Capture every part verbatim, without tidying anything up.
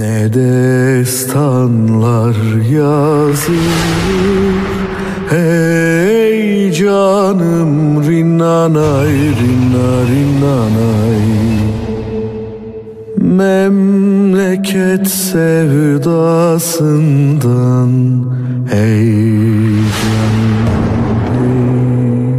Ne destanlar yazılır, hey canım rinnanay rinna rinnanay. Memleket sevdasından hey canım hey.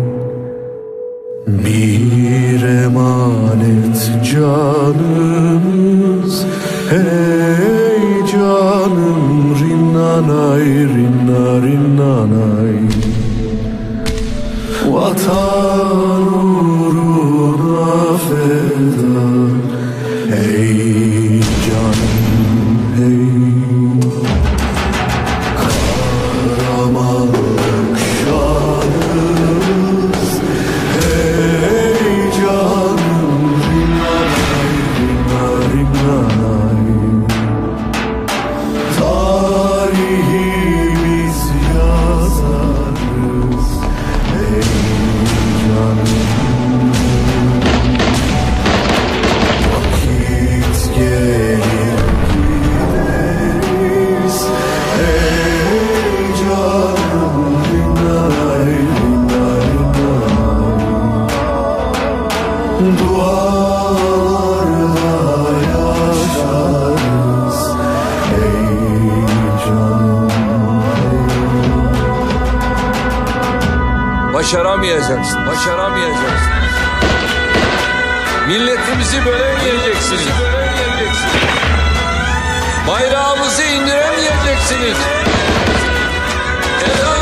Bir emanet canımız hey canım rinnanay rinna rinnanay. Vatan uğruna feda hey canım hey. Kahramanlık şanımız hey canım rinnanay rinna rinnanay. Tarihi biz yazarız hey canım. Vakit gelir gideriz hey canım rinnanay rinna rinnanay. Dualarla yaşarız hey canım hey. Başaramayacaksın, başaramayacaksın. Milletimizi bölemeyeceksiniz. Bayrağımızı indiremeyeceksiniz. Ezan